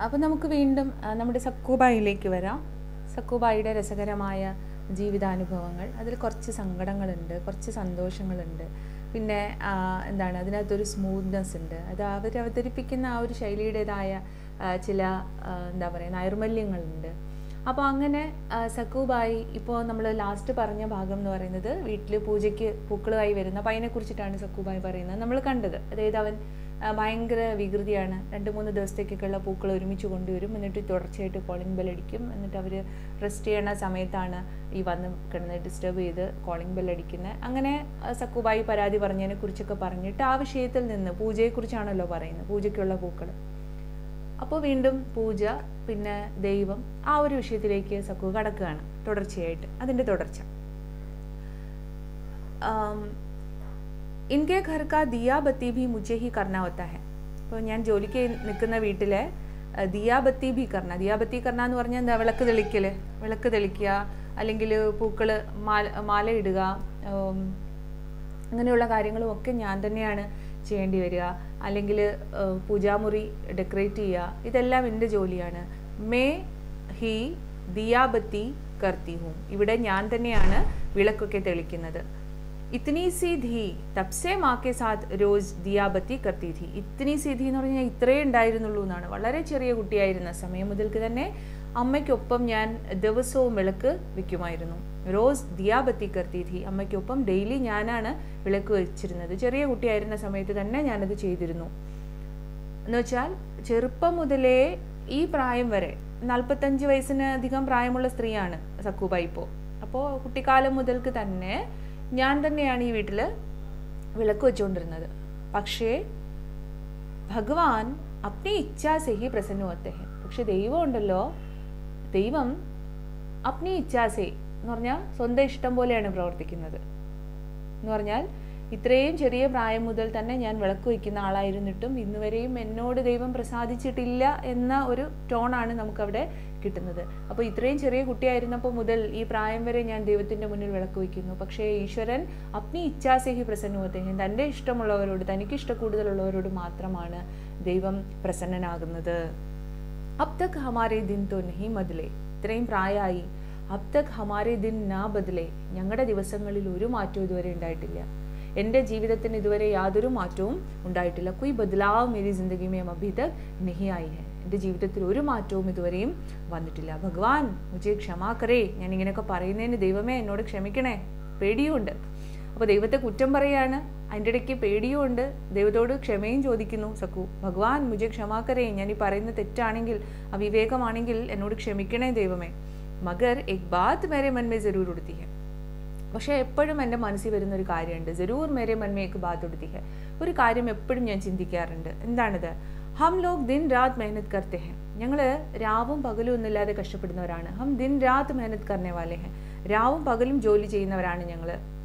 അപ്പോൾ നമുക്ക് വീണ്ടും നമ്മുടെ സക്കൂബായിലേക്ക് വരാം. സക്കൂബായിയുടെ രസകരമായ ജീവിതാനുഭവങ്ങൾ. അതിൽ കുറച്ച് സങ്കടങ്ങളുണ്ട്, കുറച്ച് സന്തോഷങ്ങളുണ്ട്, പിന്നെ എന്താണ് അതിനകത്തൊരു സ്മൂത്ത്നെസ് ഉണ്ട്. അത് അവർ അവതരിപ്പിക്കുന്ന ആ ഒരു ശൈലിയുടേതായ ചില എന്താ പറയുക നൈർമല്യങ്ങളുണ്ട്. അപ്പോൾ അങ്ങനെ സക്കൂബായി ഇപ്പോൾ നമ്മൾ ലാസ്റ്റ് പറഞ്ഞ ഭാഗം എന്ന് പറയുന്നത് വീട്ടിൽ പൂജയ്ക്ക് പൂക്കളുമായി വരുന്ന പയ്യനെക്കുറിച്ചിട്ടാണ് സക്കൂബായി പറയുന്നത് നമ്മൾ കണ്ടത്. അതായത് അവൻ ഭയങ്കര വികൃതിയാണ്. 2-3 ദിവസത്തേക്കൊക്കെയുള്ള പൂക്കൾ ഒരുമിച്ച് കൊണ്ടുവരും, എന്നിട്ട് തുടർച്ചയായിട്ട് കോളിംഗ് ബെല്ലടിക്കും. എന്നിട്ട് അവർ റെസ്റ്റ് ചെയ്യണ സമയത്താണ് ഈ വന്ന് കിടന്ന് ഡിസ്റ്റർബ് ചെയ്ത് കോളിംഗ് ബെല്ലടിക്കുന്നത്. അങ്ങനെ സക്കൂബായി പരാതി പറഞ്ഞതിനെ കുറിച്ചൊക്കെ പറഞ്ഞിട്ട് ആ വിഷയത്തിൽ നിന്ന് പൂജയെക്കുറിച്ചാണല്ലോ പറയുന്നത്, പൂജയ്ക്കുള്ള പൂക്കൾ. അപ്പോൾ വീണ്ടും പൂജ, പിന്നെ ദൈവം, ആ ഒരു വിഷയത്തിലേക്ക് സക്കു കടക്കുകയാണ് തുടർച്ചയായിട്ട്. അതിൻ്റെ തുടർച്ച ഇൻകെ ഘർ കാ ദിയാ ബത്തി ഭി മുझे ही करना होता है. അപ്പോൾ ഞാൻ ജോലിക്ക് നിൽക്കുന്ന വീട്ടിലെ ദിയാ ബത്തി ഭി കർണ. ദിയാ ബത്തി കർണ എന്ന് പറഞ്ഞാൽ എന്താ? വിളക്ക് തെളിക്കൽ, വിളക്ക് തെളിക്കുക, അല്ലെങ്കിൽ പൂക്കൾ മാല ഇടുക, അങ്ങനെയുള്ള കാര്യങ്ങളും ഒക്കെ ഞാൻ തന്നെയാണ് ചെയ്യേണ്ടി വരിക. അല്ലെങ്കിൽ പൂജാമുറി ഡെക്കറേറ്റ് ചെയ്യുക, ഇതെല്ലാം എൻ്റെ ജോലിയാണ്. മേ ഹി ദിയാ ബത്തി കർത്തി ഹൂം. ഇവിടെ ഞാൻ തന്നെയാണ് വിളക്കൊക്കെ തെളിക്കുന്നത്. ഇത്നി സി ധി തബ്സെ മാക്കെ സാത്ത് റോസ് ദിയാ ബത്തി കർത്തി ധി. ഇത്നി സി ധി എന്ന് പറഞ്ഞാൽ ഇത്രേ ഉണ്ടായിരുന്നുള്ളൂ എന്നാണ്. വളരെ ചെറിയ കുട്ടിയായിരുന്ന സമയം മുതൽക്ക് തന്നെ അമ്മയ്ക്കൊപ്പം ഞാൻ ദിവസവും വിളക്ക് വയ്ക്കുമായിരുന്നു. റോസ് ദിയാ ബത്തി കർത്തി ധി. അമ്മയ്ക്കൊപ്പം ഡെയിലി ഞാനാണ് വിളക്ക് വെച്ചിരുന്നത്. ചെറിയ കുട്ടിയായിരുന്ന സമയത്ത് തന്നെ ഞാനത് ചെയ്തിരുന്നു. എന്ന് വെച്ചാൽ ചെറുപ്പം മുതലേ ഈ പ്രായം വരെ 45 വയസ്സിന് അധികം പ്രായമുള്ള സ്ത്രീയാണ് സക്കൂബായി ഇപ്പോൾ. അപ്പോൾ കുട്ടിക്കാലം മുതൽക്ക് തന്നെ ഞാൻ തന്നെയാണ് ഈ വീട്ടിൽ വിളക്ക് വെച്ചുകൊണ്ടിരുന്നത്. പക്ഷേ ഭഗവാൻ അപ്നി ഇച്ഛാസെ ഹി പ്രസന്ന ഹോത്തെ ഹെ. പക്ഷെ ദൈവം ഉണ്ടല്ലോ, ദൈവം അപ്നി ഇച്ഛാസെ എന്ന് പറഞ്ഞാൽ സ്വന്തം ഇഷ്ടം പോലെയാണ് പ്രവർത്തിക്കുന്നത്. എന്ന് പറഞ്ഞാൽ ഇത്രയും ചെറിയ പ്രായം മുതൽ തന്നെ ഞാൻ വിളക്ക് വയ്ക്കുന്ന ആളായിരുന്നിട്ടും ഇന്നുവരെയും എന്നോട് ദൈവം പ്രസാദിച്ചിട്ടില്ല എന്ന ഒരു ടോണാണ് നമുക്കവിടെ കിട്ടുന്നത്. അപ്പോൾ ഇത്രയും ചെറിയ കുട്ടിയായിരുന്നപ്പോൾ മുതൽ ഈ പ്രായം വരെ ഞാൻ ദൈവത്തിൻ്റെ മുന്നിൽ വിളക്ക് വയ്ക്കുന്നു. പക്ഷേ ഈശ്വരൻ അപ്നി ഇച്ഛാസേഹി പ്രസന്നോദ്ദേഹം, തൻ്റെ ഇഷ്ടമുള്ളവരോട്, തനിക്ക് ഇഷ്ടക്കൂടുതലുള്ളവരോട് മാത്രമാണ് ദൈവം പ്രസന്നനാകുന്നത്. അബ് തക് ഹമാരെ ദിൻ തോ നഹി ബദലെ. ഇത്രയും പ്രായമായി, അബ് തക് ഹമാരെ ദിൻ നാ ബദലെ. ഞങ്ങളുടെ ദിവസങ്ങളിൽ ഒരു മാറ്റവും ഇതുവരെ ഉണ്ടായിട്ടില്ല. എൻ്റെ ജീവിതത്തിന് ഇതുവരെ യാതൊരു മാറ്റവും ഉണ്ടായിട്ടില്ല. കൊയ് ബദലാവ് മേരി ജിന്ദഗി മേ അഭി തക് നഹി ആയി ഹെ. എൻ്റെ ജീവിതത്തിൽ ഒരു മാറ്റവും ഇതുവരെയും വന്നിട്ടില്ല. ഭഗവാൻ മുझे ക്ഷമാ കരേ. ഞാൻ ഇങ്ങനെയൊക്കെ പറയുന്നതിന് ദൈവമേ എന്നോട് ക്ഷമിക്കണേ. പേടിയുമുണ്ട്. അപ്പോൾ ദൈവത്തെ കുറ്റം പറയാണ്, അതിൻ്റെ ഇടയ്ക്ക് പേടിയുമുണ്ട്. ദൈവത്തോട് ക്ഷമയും ചോദിക്കുന്നു സക്കു. ഭഗവാൻ മുझे ക്ഷമാ കരേ. ഞാൻ ഈ പറയുന്ന തെറ്റാണെങ്കിൽ, അവിവേകമാണെങ്കിൽ എന്നോട് ക്ഷമിക്കണേ ദൈവമേ. മഗർ എക് ബാത് മേരെ മൻ മേ ജറൂർ ഉടുത്തി ഹെ. പക്ഷേ എപ്പോഴും എൻ്റെ മനസ്സിൽ വരുന്നൊരു കാര്യമുണ്ട്. ജറൂർ മേരെ മൻ മേ എക് ബാത് ഉടുത്തി ഹെ. ഒരു കാര്യം എപ്പോഴും ഞാൻ ചിന്തിക്കാറുണ്ട്. എന്താണിത്? ഹം ലോഗ് ദിൻ രാത് മെഹനത് കർത്തെ ഹെ. ഞങ്ങൾ രാവും പകലും ഒന്നുമില്ലാതെ കഷ്ടപ്പെടുന്നവരാണ്. ഹം ദിൻ രാത് മെഹനത് കർനെ വാലെ ഹെ. രാവും പകലും ജോലി ചെയ്യുന്നവരാണ് ഞങ്ങൾ.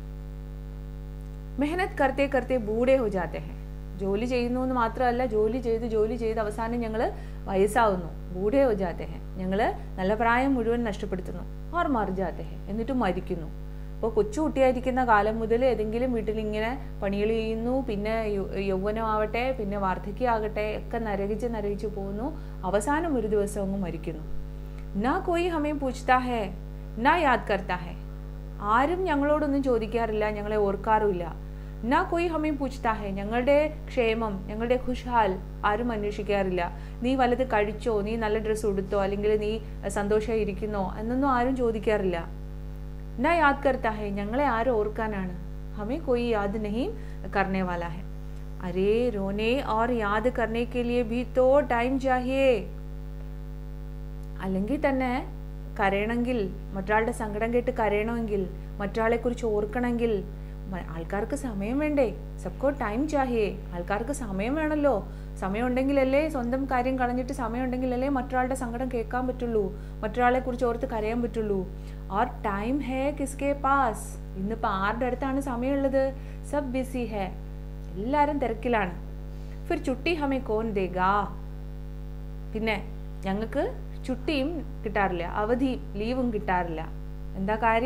മെഹനത് കർത്തെ കർത്തെ ബൂഢേ ഹോ ജാത്തെ ഹെ. ജോലി ചെയ്യുന്നു എന്ന് മാത്രമല്ല, ജോലി ചെയ്ത് അവസാനം ഞങ്ങൾ വയസ്സാവുന്നു. ബൂഢേ ഹോ ജാത്തെ ഹെ. ഞങ്ങൾ നല്ല പ്രായം മുഴുവൻ നഷ്ടപ്പെടുത്തുന്നു. ഓർ മർ ജാത്തെ ഹെ. എന്നിട്ടും മരിക്കുന്നു. അപ്പോൾ കൊച്ചുകുട്ടിയായിരിക്കുന്ന കാലം മുതൽ ഏതെങ്കിലും വീട്ടിൽ ഇങ്ങനെ പണികൾ ചെയ്യുന്നു. പിന്നെ യൗവനമാവട്ടെ, പിന്നെ വാർദ്ധക്യമാകട്ടെ, ഒക്കെ നരകിച്ച് പോകുന്നു. അവസാനം ഒരു ദിവസം അങ്ങ് മരിക്കുന്നു. നാ കോയി ഹമേ പൂച്ച്താ ഹേ നാ യാദ് കർത്താ ഹേ. ആരും ഞങ്ങളോടൊന്നും ചോദിക്കാറില്ല, ഞങ്ങളെ ഓർക്കാറുമില്ല. നാ കോയി ഹമേ പൂച്ച്താ ഹേ. ഞങ്ങളുടെ ക്ഷേമം, ഞങ്ങളുടെ ഖുഷ്ഹാൽ ആരും അന്വേഷിക്കാറില്ല. നീ വല്ലത് കഴിച്ചോ, നീ നല്ല ഡ്രസ്സ് ഉടുത്തോ, അല്ലെങ്കിൽ നീ സന്തോഷമായി ഇരിക്കുന്നോ എന്നൊന്നും ആരും ചോദിക്കാറില്ല. ना याद करता है. ഞങ്ങളെ ആരും ഓർക്കാനാണ്. हमें कोई याद नहीं करने वाला है. अरे रोने और याद करने के लिए भी तो टाइम चाहिए. അല്ലെങ്കിൽ തന്നെ കരയണമെങ്കിൽ, മറ്റൊരാളുടെ സങ്കടം കേട്ട് കരയണമെങ്കിൽ, മറ്റൊരാളെ കുറിച്ച് ഓർക്കണമെങ്കിൽ ആൾക്കാർക്ക് സമയം വേണ്ടേ? സബ്കോ ടൈം ചാഹിയേ. ആൾക്കാർക്ക് സമയം വേണമല്ലോ. സമയം ഉണ്ടെങ്കിലല്ലേ, സ്വന്തം കാര്യം കളഞ്ഞിട്ട് സമയം ഉണ്ടെങ്കിലല്ലേ മറ്റൊരാളുടെ സങ്കടം കേൾക്കാൻ പറ്റുള്ളൂ, മറ്റൊരാളെ കുറിച്ച് ഓർത്ത് കരയാൻ പറ്റുള്ളൂ. और टाइम है किसके पास. ഇന്നിപ്പോൾ ആരുടെ അടുത്താണ് സമയമുള്ളത്? സബ് ബിസി ഹേ. എല്ലാവരും തിരക്കിലാണ്. ഫിർ ചുട്ടി ഹമേ കോൻ ദേഗാ. പിന്നെ ഞങ്ങൾക്ക് ചുട്ടിയും കിട്ടാറില്ല, അവധി ലീവും കിട്ടാറില്ല. എന്താ കാര്യം?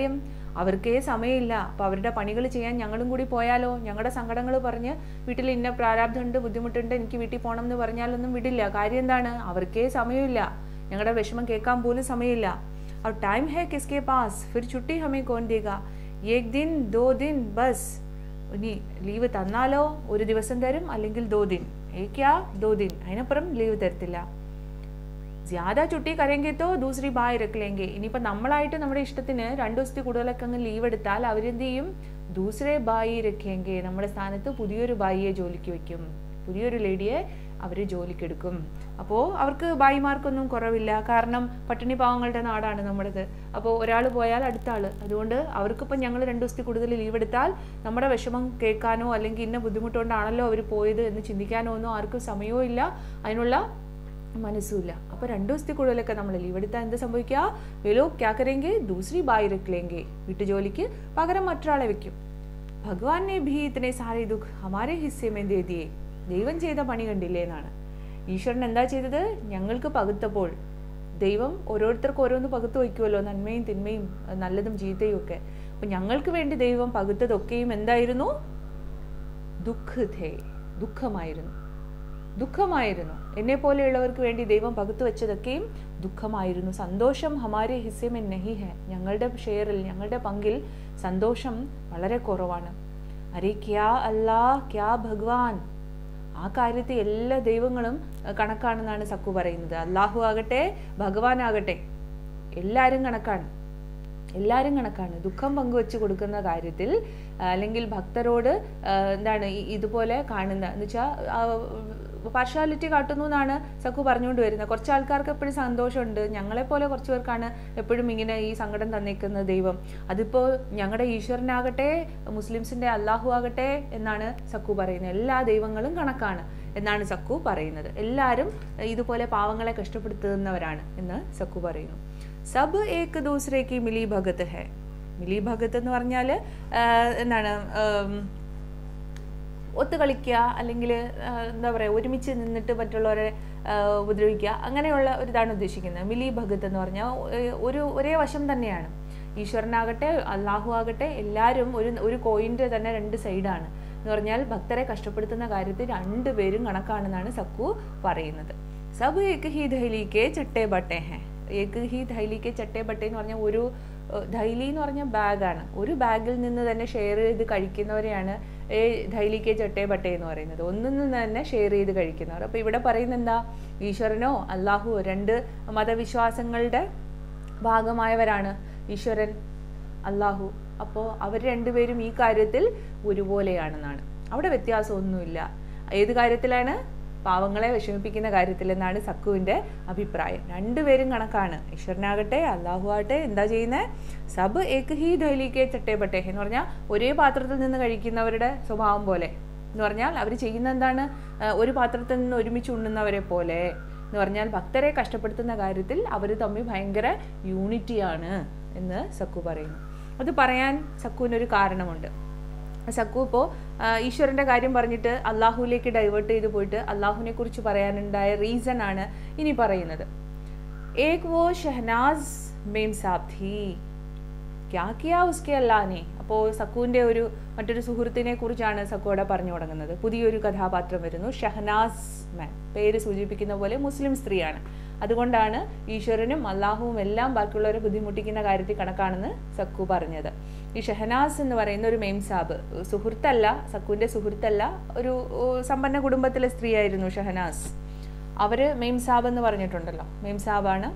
അവർക്കേ സമയമില്ല. അപ്പോൾ അവരുടെ പണികൾ ചെയ്യാൻ ഞങ്ങളും കൂടി പോയാലോ, ഞങ്ങളുടെ സങ്കടങ്ങൾ പറഞ്ഞ് വീട്ടിൽ ഇന്ന പ്രാരാബ്ധമുണ്ട്, ബുദ്ധിമുട്ടുണ്ട്, എനിക്ക് വീട്ടിൽ പോകണം എന്ന് പറഞ്ഞാലൊന്നും വിടില്ല. കാര്യം എന്താണ്? അവർക്കേ സമയമില്ല, ഞങ്ങളുടെ വിഷമം കേൾക്കാൻ പോലും സമയമില്ല. और टाइम है किसके पास, फिर छुट्टी हमें कौन देगा, एक दिन 2 दिन बस. ഇനി ലീവ് തന്നാലോ 1 ദിവസം തരും, അല്ലെങ്കിൽ 2 दिन, ഏക്കാ 2 दिन, അതിനപ്പുറം ലീവ് തരത്തില്ല. ജ്യാദാ ചുട്ടി കരയെങ്കിൽ തോ ദൂസരി ബായ് രക്കില്ലെങ്കിൽ. ഇനിയിപ്പോൾ നമ്മളായിട്ട് നമ്മുടെ ഇഷ്ടത്തിന് 2 ദിവസത്തിൽ കൂടുതലൊക്കെ അങ്ങ് ലീവ് എടുത്താൽ അവരെന്ത് ചെയ്യും? ദൂസരെ ബായി രക്കിയെങ്കിൽ, നമ്മുടെ സ്ഥാനത്ത് പുതിയൊരു ബായിയെ ജോലിക്ക് വെക്കും, പുതിയൊരു ലേഡിയെ അവർ ജോലിക്കെടുക്കും. അപ്പോൾ അവർക്ക് ബായിമാർക്കൊന്നും കുറവില്ല. കാരണം പട്ടിണി പാവങ്ങളുടെ നാടാണ് നമ്മുടേത്. അപ്പോൾ ഒരാൾ പോയാൽ അടുത്ത ആൾ. അതുകൊണ്ട് അവർക്കിപ്പോൾ ഞങ്ങൾ 2 ദിവസത്തിൽ കൂടുതൽ ലീവ് എടുത്താൽ നമ്മുടെ വിഷമം കേൾക്കാനോ അല്ലെങ്കിൽ ഇന്ന ബുദ്ധിമുട്ടുകൊണ്ടാണല്ലോ അവർ പോയത് എന്ന് ചിന്തിക്കാനോ ഒന്നും ആർക്കും സമയവും ഇല്ല, അതിനുള്ള മനസ്സുമില്ല. അപ്പോൾ 2 ദിവസത്തിൽ കൂടുതലൊക്കെ നമ്മൾ ലീവ് എടുത്താൽ എന്ത് സംഭവിക്കുക? വെലോ ക്യാ കരെങ്കെ ദൂസരി ബായി രക്കിലെങ്കെ, വീട്ടുജോലിക്ക് പകരം മറ്റൊരാളെ വെക്കും. ഭഗവാൻ ने भी इतने सारे दुख हमारे हिस्से में दे दिए. ദൈവം ചെയ്ത പണി കണ്ടില്ലേ എന്നാണ്. ഈശ്വരൻ എന്താ ചെയ്തത്? ഞങ്ങൾക്ക് പകുത്തപ്പോൾ. ദൈവം ഓരോരുത്തർക്കും ഓരോന്ന് പകുത്തു വയ്ക്കുമല്ലോ, നന്മയും തിന്മയും നല്ലതും ചീത്തയും ഒക്കെ. അപ്പം ഞങ്ങൾക്ക് വേണ്ടി ദൈവം പകുത്തതൊക്കെയും എന്തായിരുന്നു? ദുഃഖമായിരുന്നു. എന്നെ പോലെയുള്ളവർക്ക് വേണ്ടി ദൈവം പകുത്തു വെച്ചതൊക്കെയും ദുഃഖമായിരുന്നു. സന്തോഷം ഹമാരെ ഹിസ്സേ മേ നഹി ഹെ, ഞങ്ങളുടെ ഷെയറിൽ, ഞങ്ങളുടെ പങ്കിൽ സന്തോഷം വളരെ കുറവാണ്. അരേ ക്യാ അല്ലാഹ് ക്യാ ഭഗവാൻ, ആ കാര്യത്തിൽ എല്ലാ ദൈവങ്ങളും കണക്കാണെന്നാണ് സക്കു പറയുന്നത്. അല്ലാഹു ആകട്ടെ ഭഗവാൻ ആകട്ടെ എല്ലാവരും കണക്കാണ്. ദുഃഖം പങ്കുവെച്ച് കൊടുക്കുന്ന കാര്യത്തിൽ അല്ലെങ്കിൽ ഭക്തരോട് എന്താണ് ഇതുപോലെ കാണുന്ന എന്ന് വെച്ചാൽ പാർഷ്യാലിറ്റി കാട്ടുന്നു എന്നാണ് സക്കു പറഞ്ഞുകൊണ്ട് വരുന്നത്. കുറച്ച് ആൾക്കാർക്ക് എപ്പോഴും സന്തോഷമുണ്ട്, ഞങ്ങളെപ്പോലെ കുറച്ച് പേർക്കാണ് എപ്പോഴും ഇങ്ങനെ ഈ സങ്കടം തന്നേക്കുന്ന ദൈവം. അതിപ്പോൾ ഞങ്ങളുടെ ഈശ്വരനാകട്ടെ മുസ്ലിംസിൻ്റെ അല്ലാഹു ആകട്ടെ എന്നാണ് സക്കു പറയുന്നത്. എല്ലാ ദൈവങ്ങളും കണക്കാണ് എന്നാണ് സക്കു പറയുന്നത്. എല്ലാവരും ഇതുപോലെ പാവങ്ങളെ കഷ്ടപ്പെടുത്തുന്നവരാണ് എന്ന് സക്കു പറയുന്നു. സബ് ഏക് ദൂസരേക്ക് മിലി ഭഗത് ഹെ. മിലി ഭഗത് എന്ന് പറഞ്ഞാൽ എന്താണ്? ഒത്തുകളിക്കുക, അല്ലെങ്കിൽ എന്താ പറയുക, ഒരുമിച്ച് നിന്നിട്ട് മറ്റുള്ളവരെ ഉപദ്രവിക്കുക, അങ്ങനെയുള്ള ഒരു ഇതാണ് ഉദ്ദേശിക്കുന്നത്. മിലി ഭഗത് എന്ന് പറഞ്ഞാൽ ഒരേ വശം തന്നെയാണ്. ഈശ്വരനാകട്ടെ അല്ലാഹു ആകട്ടെ എല്ലാവരും ഒരു കോയിൻ്റെ തന്നെ 2 സൈഡാണ് എന്ന് പറഞ്ഞാൽ ഭക്തരെ കഷ്ടപ്പെടുത്തുന്ന കാര്യത്തിൽ 2 പേരും കണക്കാണെന്നാണ് സക്കു പറയുന്നത്. സബ് ഏക് ഹി ദഹ്ലിക്കെ ചട്ടേ ബട്ടെ ഹെ. ഏക് ഹി ദഹ്ലിക്കെ ചട്ടേ ബട്ടെ എന്ന് പറഞ്ഞാൽ ഒരു ദൈലി എന്ന് പറഞ്ഞാൽ ബാഗാണ്. ഒരു ബാഗിൽ നിന്ന് തന്നെ ഷെയർ ചെയ്ത് കഴിക്കുന്നവരെയാണ് ദൈലിക്കെ ചട്ടേ ബട്ടെ എന്ന് പറയുന്നത്. ഒന്നിൽ നിന്ന് തന്നെ ഷെയർ ചെയ്ത് കഴിക്കുന്നവർ. അപ്പോൾ ഇവിടെ പറയുന്നത് എന്താ? ഈശ്വരനോ അല്ലാഹുവോ 2 മതവിശ്വാസങ്ങളുടെ ഭാഗമായവരാണ് ഈശ്വരൻ അല്ലാഹു. അപ്പോൾ അവർ 2 പേരും ഈ കാര്യത്തിൽ ഒരുപോലെയാണെന്നാണ്. അവിടെ വ്യത്യാസമൊന്നുമില്ല. ഏത് കാര്യത്തിലാണ്? പാവങ്ങളെ വിഷമിപ്പിക്കുന്ന കാര്യത്തിൽ എന്നാണ് സക്കുവിൻ്റെ അഭിപ്രായം. 2 പേരും കണക്കാണ്. ഈശ്വരനാകട്ടെ അല്ലാഹു ആകട്ടെ എന്താ ചെയ്യുന്നത്? സബ് ഏക് ഹി ദഹ്ലിക്കെ ചട്ടേ ബട്ടെ എന്ന് പറഞ്ഞാൽ ഒരേ പാത്രത്തിൽ നിന്ന് കഴിക്കുന്നവരുടെ സ്വഭാവം പോലെ എന്ന് പറഞ്ഞാൽ അവർ ചെയ്യുന്ന എന്താണ്? ഒരു പാത്രത്തിൽ നിന്ന് ഒരുമിച്ച് ഉണ്ണുന്നവരെ പോലെ എന്ന് പറഞ്ഞാൽ ഭക്തരെ കഷ്ടപ്പെടുത്തുന്ന കാര്യത്തിൽ അവർ തമ്മിൽ ഭയങ്കര യൂണിറ്റിയാണ് എന്ന് സക്കു പറയുന്നു. അത് പറയാൻ സക്കുവിനൊരു കാരണമുണ്ട്. സക്കു ഇപ്പോൾ ഈശ്വരൻ്റെ കാര്യം പറഞ്ഞിട്ട് അല്ലാഹുവിലേക്ക് ഡൈവേർട്ട് ചെയ്ത് പോയിട്ട് അല്ലാഹുവിനെ കുറിച്ച് പറയാനുണ്ടായ റീസൺ ആണ് ഇനി പറയുന്നത്. ഏക് വോ ഷഹനാസ് മേം സാബ് ഥീ ക്യാ കിയാ ഉസ്കെ അല്ലാനെ. അപ്പോൾ സക്കുവിൻ്റെ മറ്റൊരു സുഹൃത്തിനെ കുറിച്ചാണ് സക്കുവിടെ പറഞ്ഞു തുടങ്ങുന്നത്. പുതിയൊരു കഥാപാത്രം വരുന്നു, ഷഹനാസ് മാൻ. പേര് സൂചിപ്പിക്കുന്ന പോലെ മുസ്ലിം സ്ത്രീയാണ്. അതുകൊണ്ടാണ് ഈശ്വരനും അല്ലാഹുവും എല്ലാം ബാക്കിയുള്ളവരെ ബുദ്ധിമുട്ടിക്കുന്ന കാര്യത്തിൽ കണക്കാണെന്ന് സക്കു പറഞ്ഞത്. ഈ ഷഹനാസ് എന്ന് പറയുന്ന ഒരു മെയിംസാബ്, സുഹൃത്തല്ല, സക്കുവിൻ്റെ സുഹൃത്തല്ല, ഒരു സമ്പന്ന കുടുംബത്തിലെ സ്ത്രീയായിരുന്നു ഷഹനാസ്. അവർ മെയിംസാബ് എന്ന് പറഞ്ഞിട്ടുണ്ടല്ലോ, മെയിംസാബാണ്.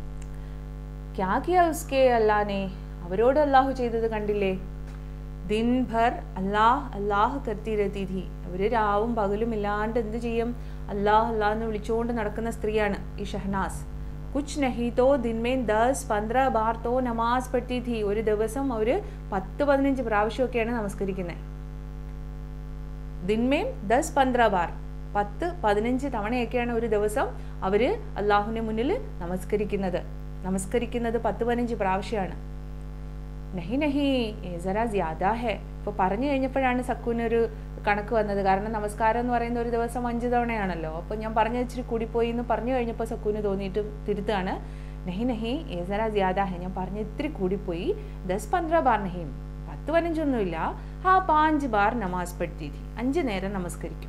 ക്യാ കിയാ ഉസ്കെ അല്ലാനെ, അവരോട് അല്ലാഹു ചെയ്തത് കണ്ടില്ലേ? ദിൻ ഭർ അല്ലാഹ് അല്ലാഹ് കർത്തി രത്തി ഥി. അവർ രാവും പകലും ഇല്ലാണ്ട് എന്ത് ചെയ്യും? അല്ലാഹ് അല്ലാഹ് എന്ന് വിളിച്ചുകൊണ്ട് നടക്കുന്ന സ്ത്രീയാണ് ഈ ഷഹനാസ്. കുച്ച് നഹി തോ ദിൻമേൻ 10-15 ബാർ തോ നമാസ് പഠിത്തി ഥി. ഒരു ദിവസം അവർ 10-15 പ്രാവശ്യമൊക്കെയാണ് നമസ്കരിക്കുന്നത്. ദിൻമേൻ 10-15 ബാർ, 10-15 തവണയൊക്കെയാണ് ഒരു ദിവസം അവർ അല്ലാഹുവിൻ്റെ മുന്നിൽ നമസ്കരിക്കുന്നത് 10-15 പ്രാവശ്യമാണ്. നഹി നഹി ഏസറാ ജ്യാദാ ഹെ. ഇപ്പോൾ പറഞ്ഞു കഴിഞ്ഞപ്പോഴാണ് സക്കുവിനൊരു കണക്ക് വന്നത്. കാരണം നമസ്കാരം എന്ന് പറയുന്ന ഒരു ദിവസം 5 തവണയാണല്ലോ. അപ്പോൾ ഞാൻ പറഞ്ഞ ഇച്ചിരി കൂടിപ്പോയി എന്ന് പറഞ്ഞു കഴിഞ്ഞപ്പോൾ സക്കുവിന് തോന്നിയിട്ട് തിരുത്താണ്. नहीं नहीं ये ज़रा ज़्यादा है, ഞാൻ പറഞ്ഞ ഇത്തിരി കൂടിപ്പോയി, 10-15 ബാർ नहीं, 10-15 हाँ 5 ബാർ നമാസ് പഠിത്തി थी, 5 നേരം നമസ്കരിക്കും.